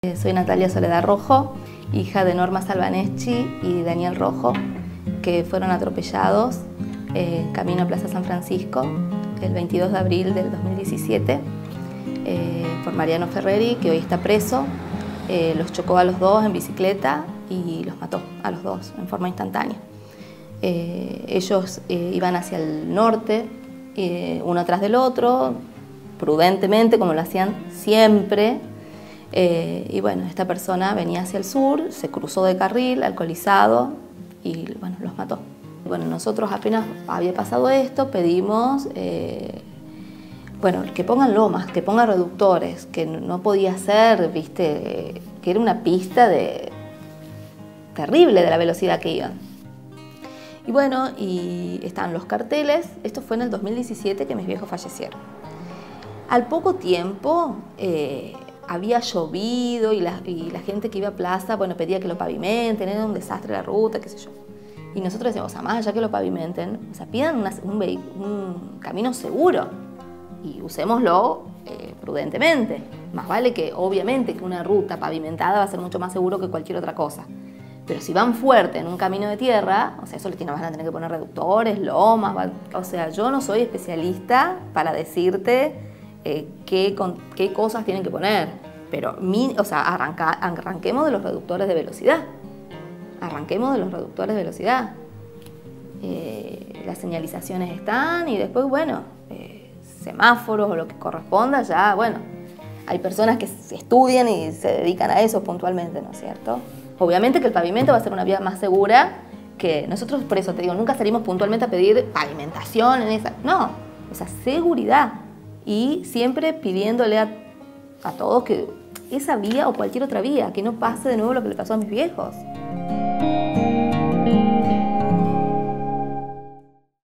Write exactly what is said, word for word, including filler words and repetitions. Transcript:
Soy Natalia Soledad Rojo, hija de Norma Salvaneschi y Daniel Rojo, que fueron atropellados en camino a Plaza San Francisco el veintidós de abril del dos mil diecisiete eh, por Mariano Ferreri, que hoy está preso. Eh, los chocó a los dos en bicicleta y los mató a los dos en forma instantánea. Eh, ellos eh, iban hacia el norte, eh, uno atrás del otro, prudentemente, como lo hacían siempre. Eh, y bueno, esta persona venía hacia el sur, se cruzó de carril, alcoholizado, y bueno, los mató. Bueno, nosotros apenas había pasado esto, pedimos eh, bueno, que pongan lomas, que pongan reductores, que no podía ser, viste, que era una pista de, terrible de la velocidad que iban. Y bueno, y están los carteles. Esto fue en el dos mil diecisiete que mis viejos fallecieron. Al poco tiempo eh, había llovido y la, y la gente que iba a plaza, bueno, pedía que lo pavimenten, era un desastre la ruta, qué sé yo. Y nosotros decíamos, o sea, más allá que lo pavimenten, o sea, pidan una, un, un camino seguro y usémoslo eh, prudentemente. Más vale que, obviamente, que una ruta pavimentada va a ser mucho más seguro que cualquier otra cosa. Pero si van fuerte en un camino de tierra, o sea, eso le tiene, van a tener que poner reductores, lomas, va, o sea, yo no soy especialista para decirte eh, qué, con, qué cosas tienen que poner, pero, mi, o sea, arranca, arranquemos de los reductores de velocidad, arranquemos de los reductores de velocidad. Eh, las señalizaciones están y después, bueno, eh, semáforos o lo que corresponda, ya, bueno, hay personas que estudian y se dedican a eso puntualmente, ¿no es cierto? Obviamente que el pavimento va a ser una vía más segura que nosotros, por eso te digo, nunca salimos puntualmente a pedir pavimentación en esa, no, o sea, seguridad. Y siempre pidiéndole a, a todos que esa vía o cualquier otra vía, que no pase de nuevo lo que le pasó a mis viejos.